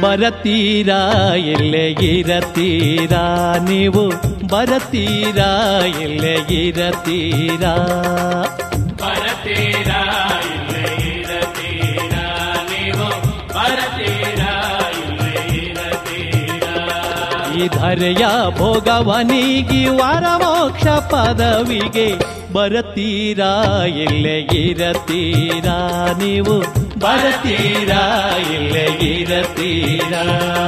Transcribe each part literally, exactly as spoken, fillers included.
ಬರತೀರಾ ಎಲ್ಲೇ ಇರತೀರಾ ನೀವು ಬರತೀರಾ ಎಲ್ಲೇ ಇರತೀರಾ ಬರತೀರಾ ಎಲ್ಲೇ ಇರತೀರಾ ನೀವು ಬರತೀರಾ ಎಲ್ಲೇ ಇರತೀರಾ ಈ ಧರೆಯ ಭೋಗವನಿಗಿ ವರಮೋಕ್ಷ ಪದವಿಗೆ ಬರತೀರಾ ಎಲ್ಲೇ ಇರತೀರಾ ನೀವು ಬರತೀರಾ ಎಲ್ಲೇ ಇರತೀರಾ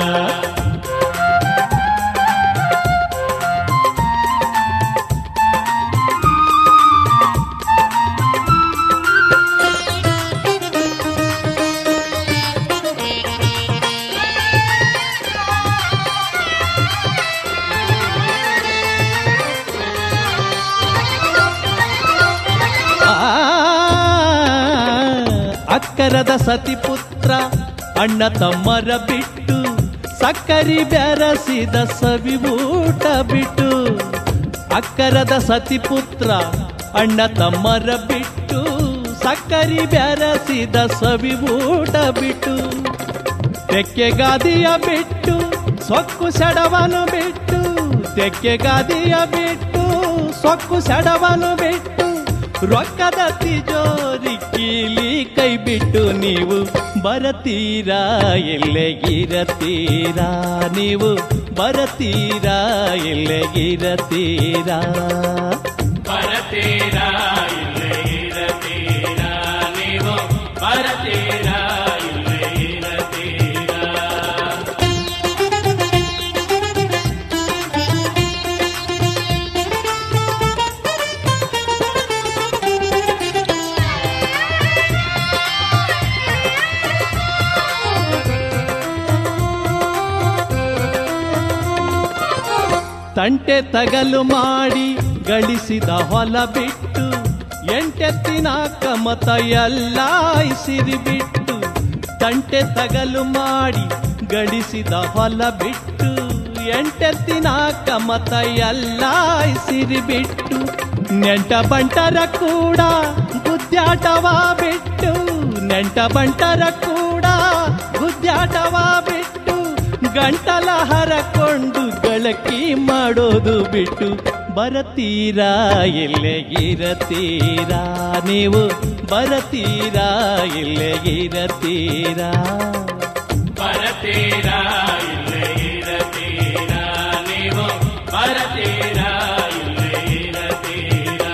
ಅಕ್ಕರದ ಸತಿಪುತ್ರ ಅಣ್ಣ ತಮ್ಮರ ಬಿಟ್ಟು ಸಕ್ಕರಿ ಬೆರಸಿದ ಸವಿ ಊಟ ಬಿಟ್ಟು ಅಕ್ಕರದ ಸತಿಪುತ್ರ ಅಣ್ಣ ತಮ್ಮರ ಬಿಟ್ಟು ಸಕ್ಕರಿ ಬೆರಸಿದ ಸವಿ ಊಟ ಬಿಟ್ಟು ತೆಕ್ಕೆಗಾದಿಯ ಬಿಟ್ಟು ಸೊಕ್ಕು ಸೆಡವನು ಬಿಟ್ಟು ತೆಕ್ಕೆಗಾದಿಯ ಬಿಟ್ಟು ಸೊಕ್ಕು ಸೆಡವನು ಬಿಟ್ಟು ರೊಕ್ಕದ ತಿಜೋರಿ ಕೀಲಿ ಕೈ ಬಿಟ್ಟು ನೀವು ಬರತೀರಾ ಎಲ್ಲೇ ಇರತೀರಾ ನೀವು ಬರತೀರಾ ಎಲ್ಲೇ ಇರತೀರಾ ಬರತೀರಾ ಎಲ್ಲೇ ಇರತೀರಾ ನೀವು ಬರತೀರಾ ಎಲ್ಲೇ ಇರತೀರಾ ತಂಟೆ ತಗಲು ಮಾಡಿ ಗಳಿಸಿದ ಹೊಲ ಬಿಟ್ಟು ಎಂಟೆತ್ತಿನ ಕಮತ ಎಲ್ಲ ಸಿರಿ ಬಿಟ್ಟು ತಂಟೆ ತಗಲು ಮಾಡಿ ಗಳಿಸಿದ ಹೊಲ ಬಿಟ್ಟು ಎಂಟೆತ್ತಿನ ಕಮತ ಎಲ್ಲ ಸಿರಿ ಬಿಟ್ಟು ನೆಂಟ ಬಂಟರ ಕೂಡ ಗುದ್ದಾಟವ ಬಿಟ್ಟು ನೆಂಟ ಬಂಟರ ಕೂಡ ಗುದ್ದಾಟವ ಬಿಟ್ಟು ಗಂಟಲ ಹರಕೊಂಡು ಗಳಕಿ ಮಾಡೋದು ಬಿಟ್ಟು ಬರತೀರಾ ಎಲ್ಲೇ ಇರತೀರಾ ನೀವು ಬರತೀರಾ ಎಲ್ಲೇ ಇರತೀರಾ ಬರತೀರಾ ಎಲ್ಲೇ ಇರತೀರಾ ನೀವು ಬರತೀರಾ ಎಲ್ಲೇ ಇರತೀರಾ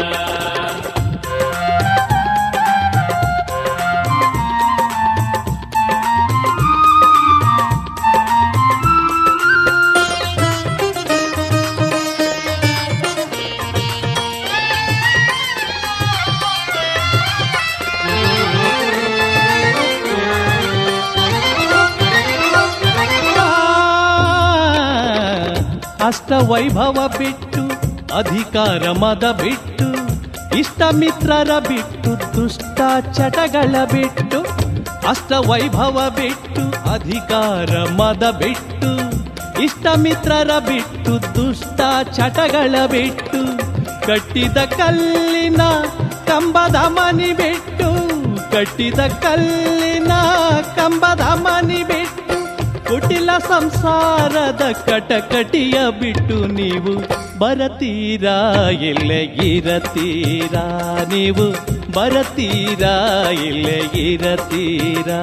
ಅಷ್ಟ ವೈಭವ ಬಿಟ್ಟು ಅಧಿಕಾರ ಮದ ಬಿಟ್ಟು ಇಷ್ಟ ಮಿತ್ರರ ಬಿಟ್ಟು ದುಷ್ಟ ಚಟಗಳ ಬಿಟ್ಟು ಅಷ್ಟ ವೈಭವ ಬಿಟ್ಟು ಅಧಿಕಾರ ಮದ ಬಿಟ್ಟು ಇಷ್ಟ ಮಿತ್ರರ ಬಿಟ್ಟು ದುಷ್ಟ ಚಟಗಳ ಬಿಟ್ಟು ಕಟ್ಟಿದ ಕಲ್ಲಿನ ಕಂಬದ ಮನಿ ಬಿಟ್ಟು ಕಟ್ಟಿದ ಕಲ್ಲಿನ ಕಂಬದ ಮನಿ ಬಿಟ್ಟು ಕುಟಿಲ ಸಂಸಾರದ ಕಟಕಟಿಯ ಬಿಟ್ಟು ನೀವು ಬರತೀರಾ ಎಲ್ಲೇ ಇರತೀರಾ ನೀವು ಬರತೀರಾ ಎಲ್ಲೇ ಇರತೀರಾ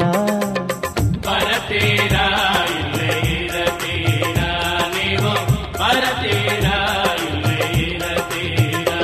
ಬರತೀರಾ ಎಲ್ಲೇ ಇರತೀರಾ ನೀವು ಬರತೀರಾ ಎಲ್ಲೇ ಇರತೀರಾ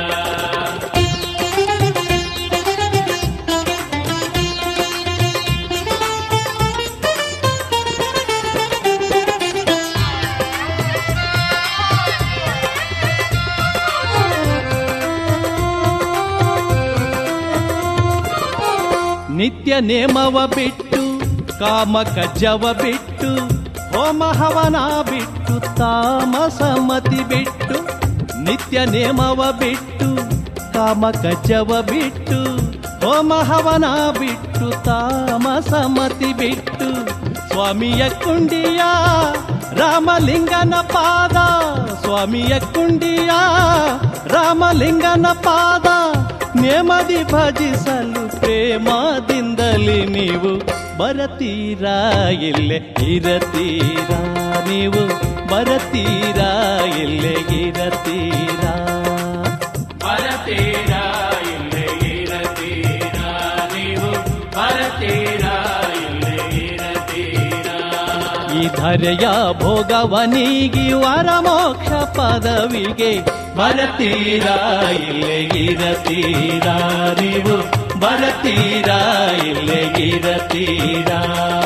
ನಿತ್ಯ ನೇಮವ ಬಿಟ್ಟು ಕಾಮ ಕಜ್ಜವ ಬಿಟ್ಟು ಹೋಮ ಹವನ ಬಿಟ್ಟು ತಾಮಸ ಮತಿ ಬಿಟ್ಟು ನಿತ್ಯ ನೇಮವ ಬಿಟ್ಟು ಕಾಮ ಕಜ್ಜವ ಬಿಟ್ಟು ಹೋಮ ಹವನ ಬಿಟ್ಟು ತಾಮಸ ಮತಿ ಬಿಟ್ಟು ಸ್ವಾಮಿಯ ಕುಂಡಿಯ ರಾಮಲಿಂಗನ ಪಾದ ಸ್ವಾಮಿಯ ಕುಂಡಿಯ ರಾಮಲಿಂಗನ ಪಾದ ನೇಮದಿ ಭಜಿಸಲು ಪ್ರೇಮದಿಂದಲೇ ನೀವು ಬರತೀರಾ ಇಲ್ಲೇ ಇರತೀರಾ ನೀವು ಬರತೀರಾ ಇಲ್ಲೇ ಇರತೀರಾ ಬರತೀರಾ ಇಲ್ಲೇ ಇರತೀರಾ ನೀವು ಬರತೀರಾ ಇಲ್ಲೇ ಇರತೀರಾ ಈ ಧರೆಯ ಭೋಗವನಿಗಿ ವರ ಮೋಕ್ಷ ಪದವಿಗೆ ಬರತೀರಾ ಇಲ್ಲೇ ಇರತೀರಾ ನೀವು ಬರತೀರಾ ಇಲ್ಲೇ ಇರತೀರಾ